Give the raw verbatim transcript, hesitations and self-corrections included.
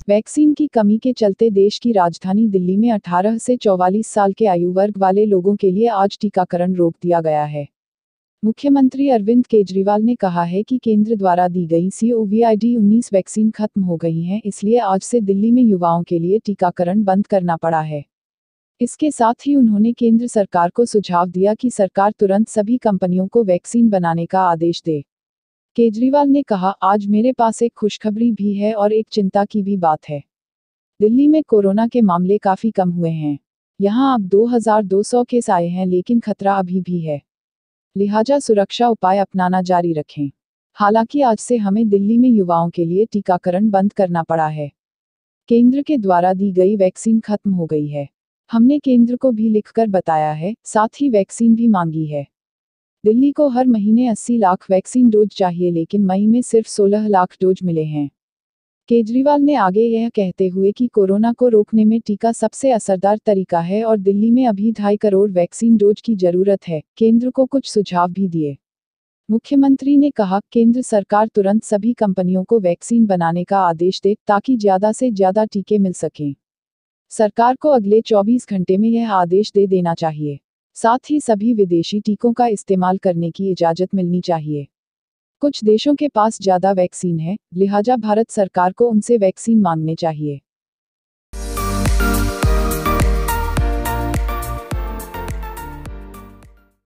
Vaccine की कमी के चलते देश की राजधानी दिल्ली में अठारह से चौवालीस साल के आयु वर्ग वाले लोगों के लिए आज टीकाकरण रोक दिया गया है। मुख्यमंत्री अरविंद केजरीवाल ने कहा है कि केंद्र द्वारा दी गई कोविड उन्नीस वैक्सीन खत्म हो गई हैं, इसलिए आज से दिल्ली में युवाओं के लिए टीकाकरण बंद करना पड़ा है। इसके साथ ही उन्होंने केंद्र सरकार को सुझाव दिया कि सरकार तुरंत सभी कंपनियों को वैक्सीन बनाने का आदेश दे। केजरीवाल ने कहा, आज मेरे पास एक खुशखबरी भी है और एक चिंता की भी बात है। दिल्ली में कोरोना के मामले काफी कम हुए हैं। यहां अब दो हज़ार दो सौ केस आए हैं, लेकिन खतरा अभी भी है, लिहाजा सुरक्षा उपाय अपनाना जारी रखें। हालांकि आज से हमें दिल्ली में युवाओं के लिए टीकाकरण बंद करना पड़ा है। केंद्र के द्वारा दी गई वैक्सीन खत्म हो गई है। हमने केंद्र को भी लिखकर बताया है, साथ ही वैक्सीन भी मांगी है। दिल्ली को हर महीने अस्सी लाख वैक्सीन डोज चाहिए, लेकिन मई में सिर्फ सोलह लाख डोज मिले हैं। केजरीवाल ने आगे यह कहते हुए कि कोरोना को रोकने में टीका सबसे असरदार तरीका है और दिल्ली में अभी ढाई करोड़ वैक्सीन डोज की जरूरत है, केंद्र को कुछ सुझाव भी दिए। मुख्यमंत्री ने कहा, केंद्र सरकार तुरंत सभी कंपनियों को वैक्सीन बनाने का आदेश दे ताकि ज्यादा से ज्यादा टीके मिल सकें। सरकार को अगले चौबीस घंटे में यह आदेश दे देना चाहिए। साथ ही सभी विदेशी टीकों का इस्तेमाल करने की इजाजत मिलनी चाहिए। कुछ देशों के पास ज्यादा वैक्सीन है, लिहाजा भारत सरकार को उनसे वैक्सीन मांगने चाहिए।